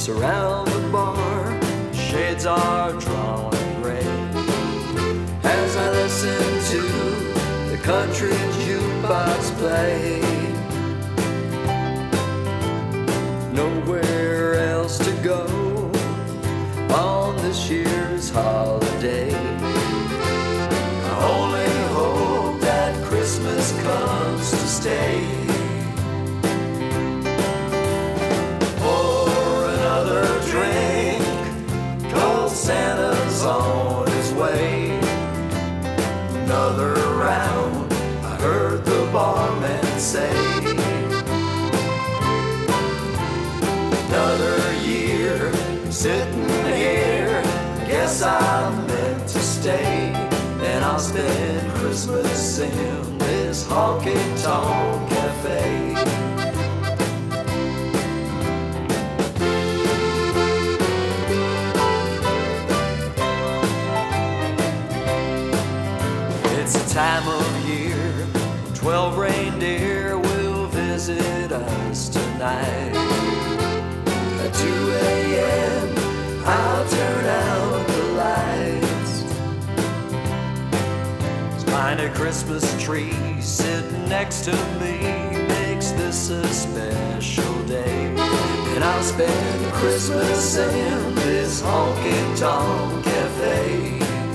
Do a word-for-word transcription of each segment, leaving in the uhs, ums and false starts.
surround the bar, shades are drawn gray. As I listen to the country jukebox play, nowhere else to go on this year's holiday. I only hope that Christmas comes to stay. Pour another drink, 'cause Santa's on his way. Another round, I heard the barman say. Another year, sitting here, guess I'm meant to stay. And I'll spend Christmas in this Honkey Tonk cafe. It's the time of year, twelve reindeer will visit us tonight. At two A M I'll turn out the lights. Find a Christmas tree sitting next to me makes this a special day. And I'll spend Christmas in this Honkey Tonk cafe.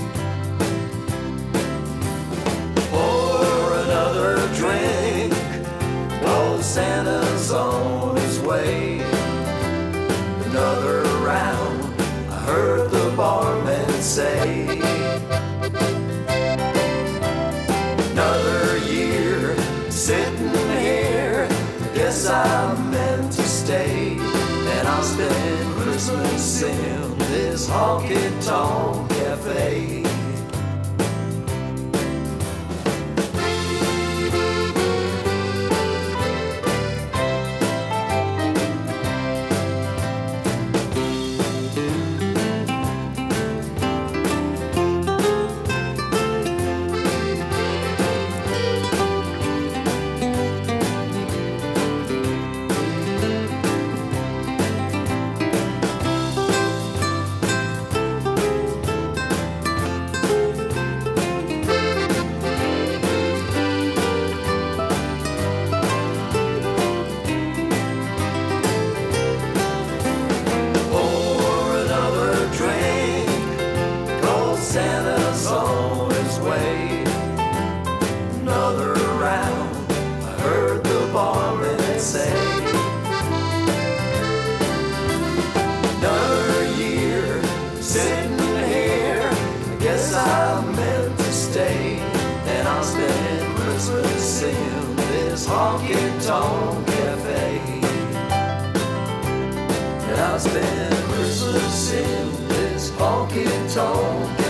Pour another drink, oh Santa's on his way. Another round, I heard the barman say. Another year, sitting here, guess I'm meant to stay. And I'll spend Christmas in this Honkey Tonk cafe. Santa's on his way. Another round, I heard the barman say. Another year, sitting here, I guess I'm meant to stay. And I'll spend Christmas in this Honkey Tonk cafe. And I'll spend Christmas in this Honkey Tonk cafe.